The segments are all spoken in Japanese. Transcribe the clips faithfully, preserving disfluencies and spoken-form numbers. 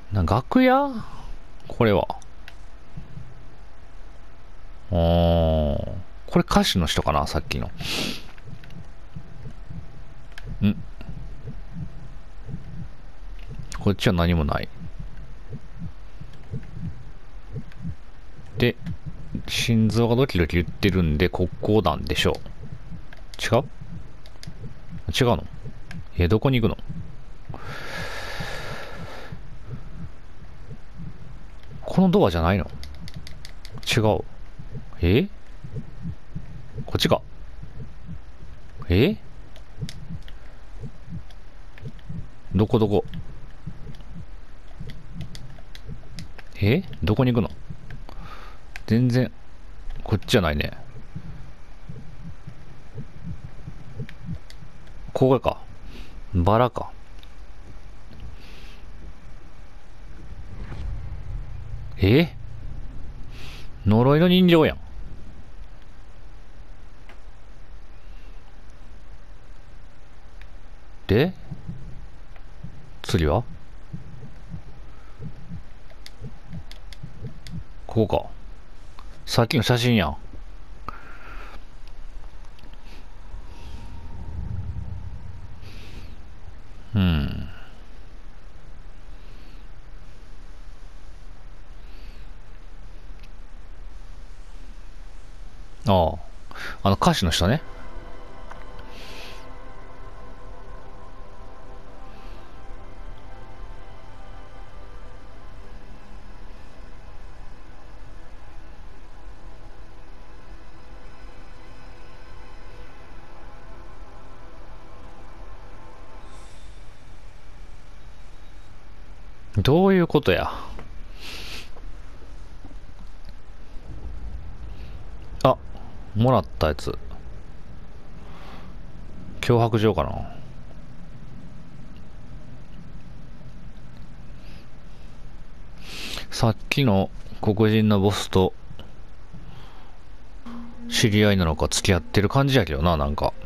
な、楽屋これは。あー。これ歌手の人かなさっきの。んこっちは何もない。で、心臓がドキドキ言ってるんで、ここなんでしょう。違う違うのえ、どこに行くの？このドアじゃないの？違う。えこっちか。えどこどこ？えどこに行くの？全然、こっちじゃないね。ここか。バラか。え呪いの人形やん。で、次はここか。さっきの写真やん。うん。ああ。あの歌手の人ね。どういうことや。あ、もらったやつ。脅迫状かな。さっきの黒人のボスと知り合いなのか付き合ってる感じやけどな、なんか。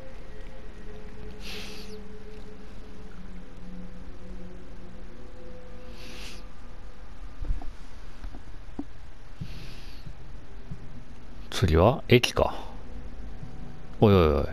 次は駅か。おいおいおい。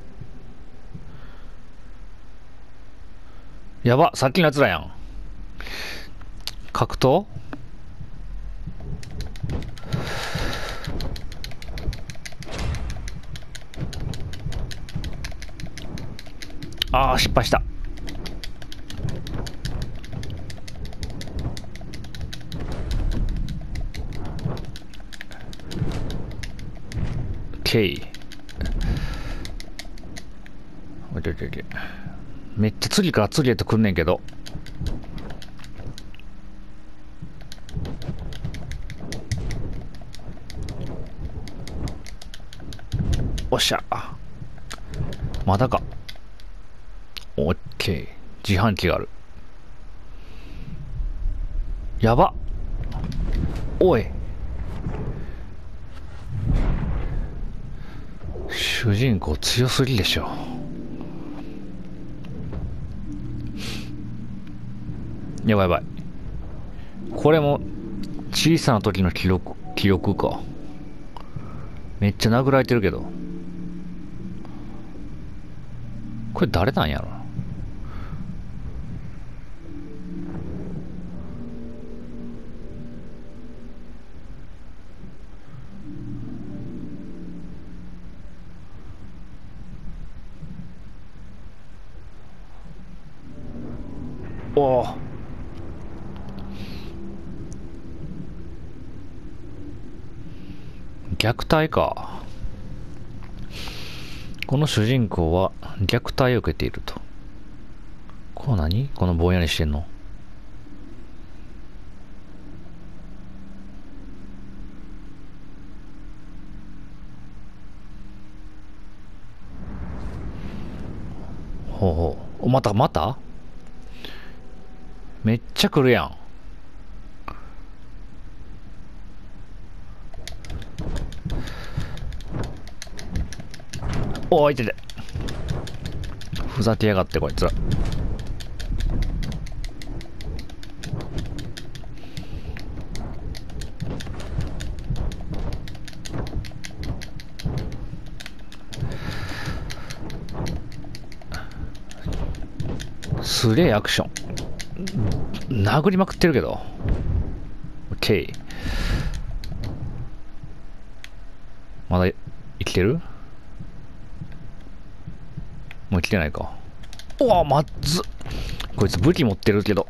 やば、さっきのやつらやん。格闘？ああ、失敗した。ケー。おいおいおいおい。めっちゃ次から次へと来んねんけど。おっしゃ。まだか。オッケー。自販機がある。やば。おい。主人公強すぎでしょ。やばいやばい。これも小さな時の記録、記憶か。めっちゃ殴られてるけど。これ誰なんやろ。おお。虐待か。この主人公は虐待を受けていると。これ何？このぼんやりしてんの。ほうほう。お、またまためっちゃ来るやん。おいてて。ふざけやがってこいつら。 すげえアクション。殴りまくってるけど。オッケー。まだ生きてる？もう生きてないか。うわ、まっず。こいつ武器持ってるけど。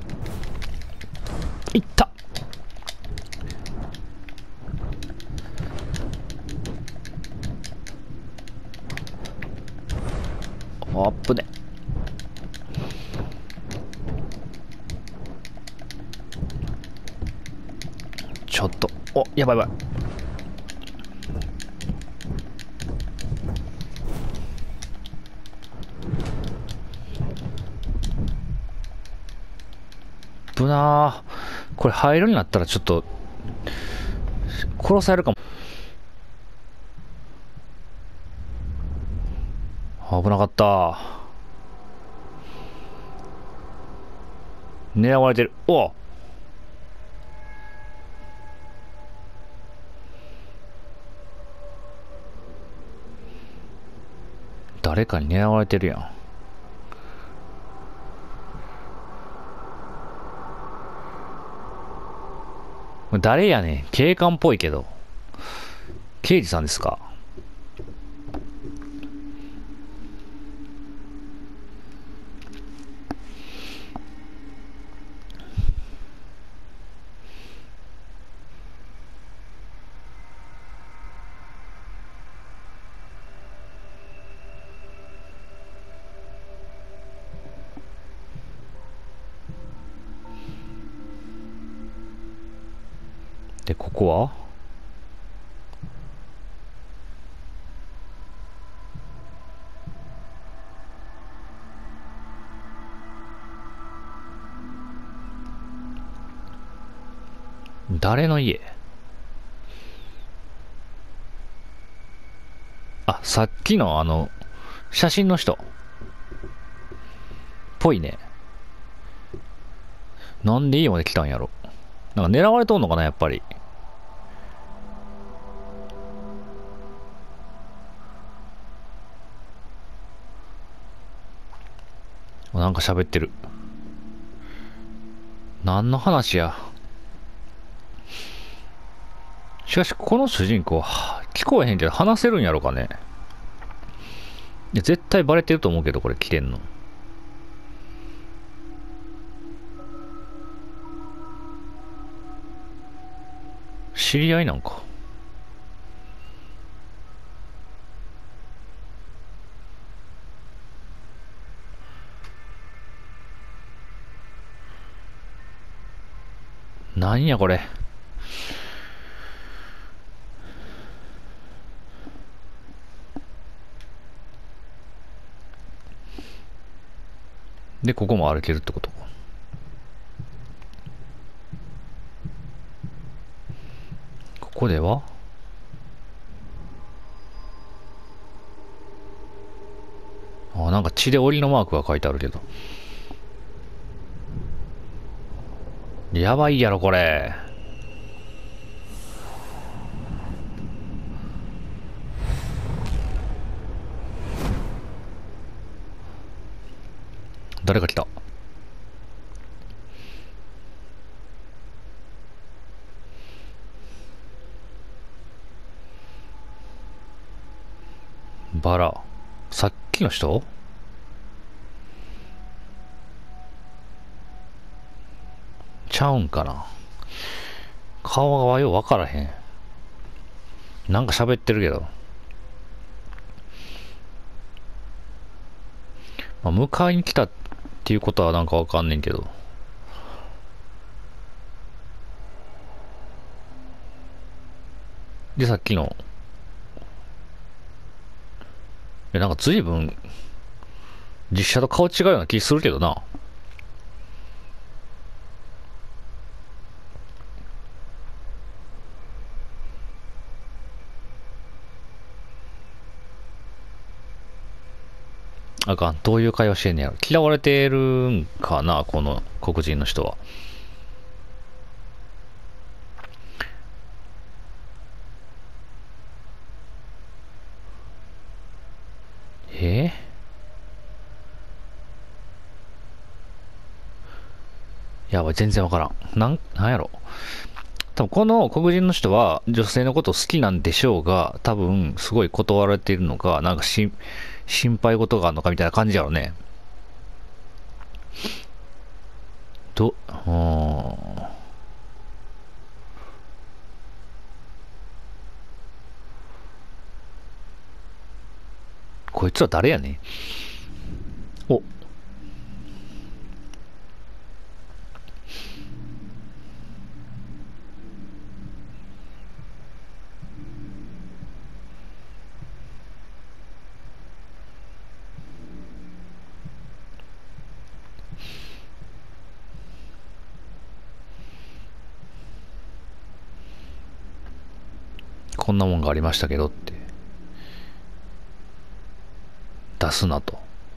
いった。アップね。ちょっと。お、やばいやばい。ぶなー。これ灰色になったらちょっと殺されるかも。危なかった。狙われてる。おう。誰かに狙われてるやん。誰やねん。警官っぽいけど。刑事さんですか？で、ここは誰の家？あ、さっきのあの、写真の人。ぽいね。なんで家まで来たんやろ。なんか狙われとんのかな、やっぱり。なんか喋ってる。何の話や。しかし、この主人公、聞こえへんけど話せるんやろかね。いや、絶対バレてると思うけど、これ来てんの。知り合いなんか。なんやこれ。で、ここも歩けるってこと。ここではあ、なんか血で檻のマークが書いてあるけど。やばいやろ、これ。誰か来た。バラ。さっきの人ちゃうんかな。顔がよう分からへん。なんか喋ってるけど。まあ、迎えに来たっていうことはなんかわかんねんけど。で、さっきの。え、なんか随分、実写と顔違うような気するけどな。あかん。どういう会話してんねやろ。嫌われてるんかな、この黒人の人は。えやばい、全然わからん。なん、なんやろ。多分この黒人の人は女性のこと好きなんでしょうが、多分すごい断られているのか、なんかし心配事があるのかみたいな感じやろね。ど、うーん。こいつは誰やねん。お、こんなもんがありましたけどって。出すなと。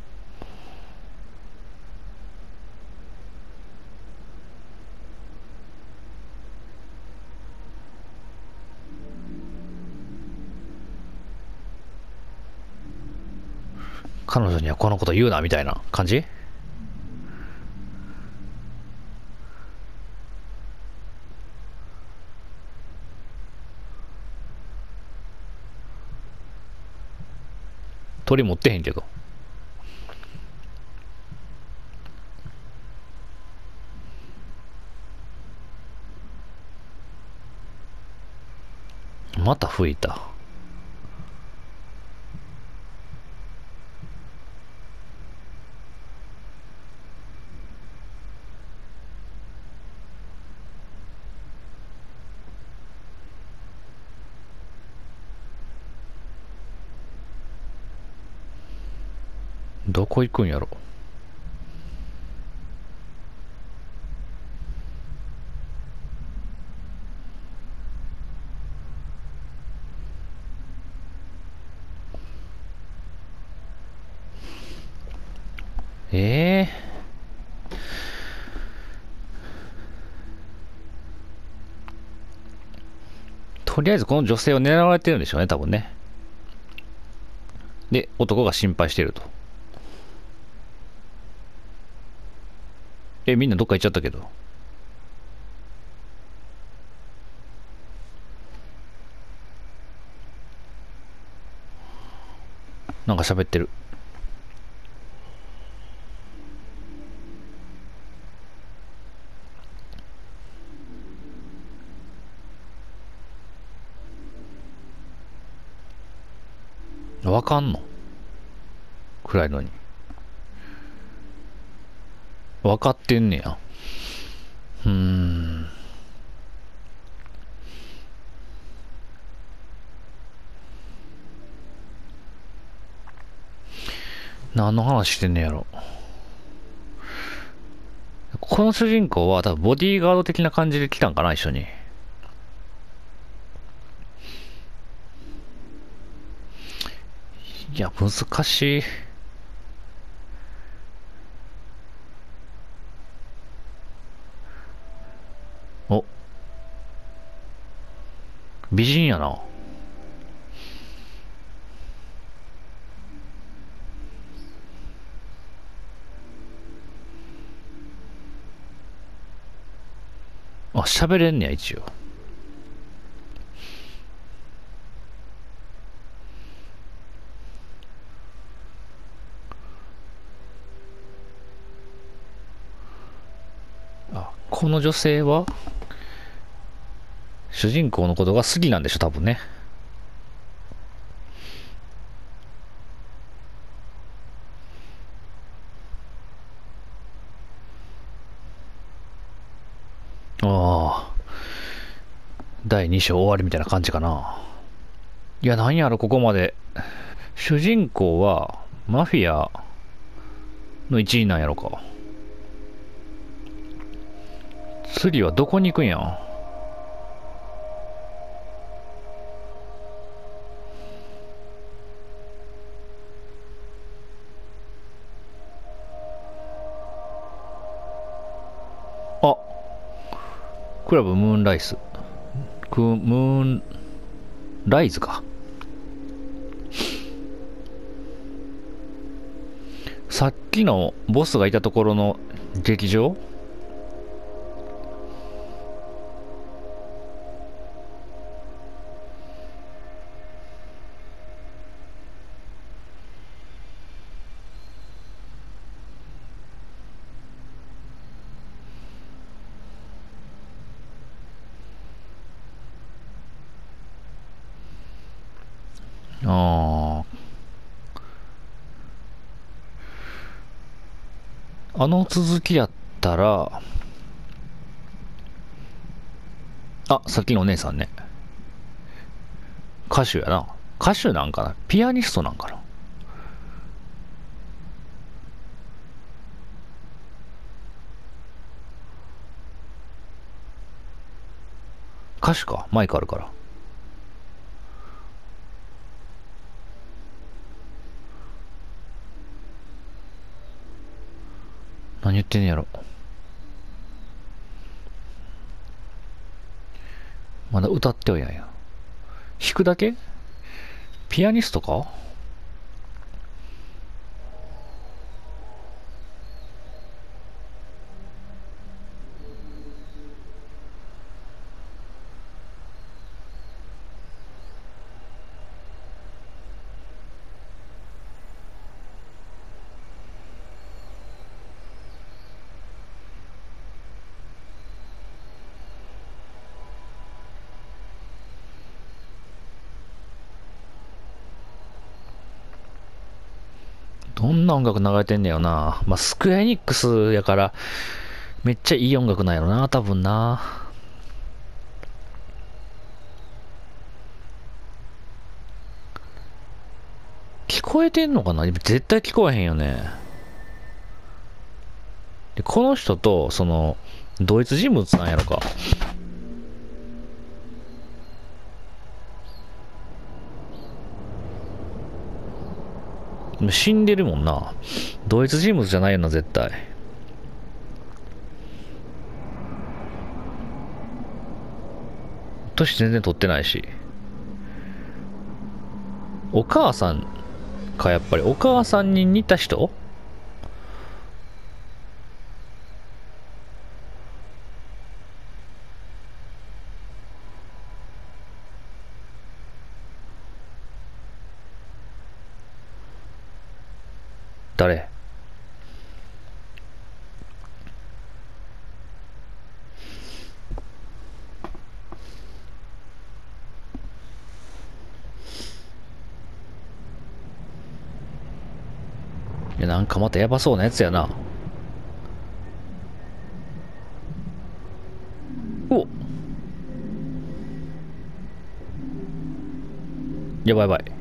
彼女にはこのこと言うなみたいな感じ。鳥持ってへんけど。また吹いた。どこ行くんやろ。ええー、とりあえずこの女性を狙われてるんでしょうね、多分ね。で、男が心配してると。え、みんなどっか行っちゃったけど。なんか喋ってる。わかんの暗いのに。わかってんねや。うーん。何の話してんねやろ。この主人公は多分ボディーガード的な感じで来たんかな、一緒に。いや、難しい。お、美人やな。あ、喋れんねや、一応。あ、この女性は主人公のことが好きなんでしょ、多分ね。ああ、だいに章終わりみたいな感じかな。いや、なんやろ、ここまで。主人公は、マフィアの一員なんやろか。次はどこに行くんや。あ、クラブムーンライス。クムーンライズか。さっきのボスがいたところの劇場。 あの続きやったら、あ、さっきのお姉さんね。歌手やな。歌手なんかな、ピアニストなんかな。歌手か。マイクあるから。何言ってんねやろ。まだ歌ってはいないや。弾くだけ？ピアニストか？どんな音楽流れてんねやろな。まあ、スクエアエニックスやから、めっちゃいい音楽なんやろな、多分な。聞こえてんのかな？絶対聞こえへんよね。で、この人と、その、同一人物なんやろか。死んでるもんな。同一人物じゃないよな、絶対。年全然取ってないし。お母さんか、やっぱり。お母さんに似た人？誰？いや、なんかまたやばそうなやつやな。お、やばいやばい。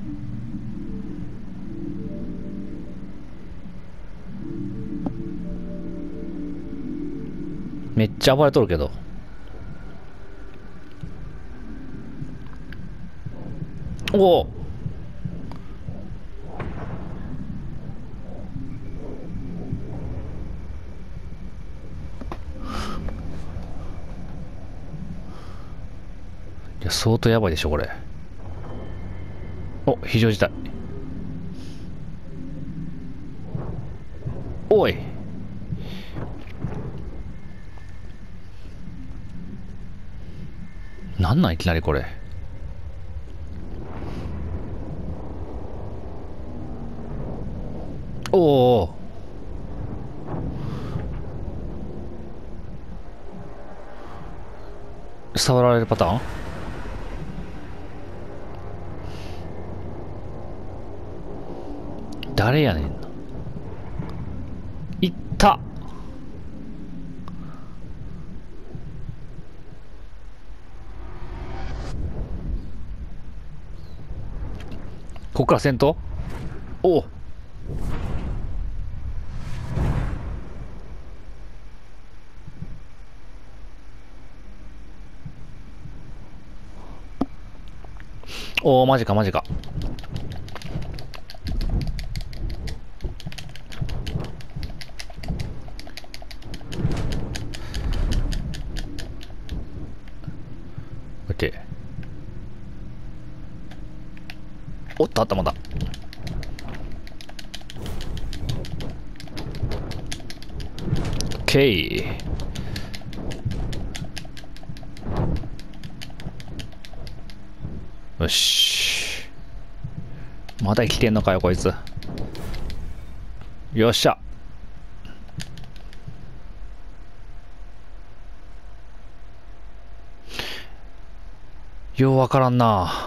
めっちゃ暴れとるけど。おお、いや、相当やばいでしょ、これ。お、非常事態。おい。なんなんいきなりこれ。おお。触られるパターン？誰やねん。いった。こっから戦闘？おお。おお、マジかマジか。オッケー。おっと、頭だ。オッケー。よし。まだ生きてんのかよ、こいつ。よっしゃ。ようわからんな。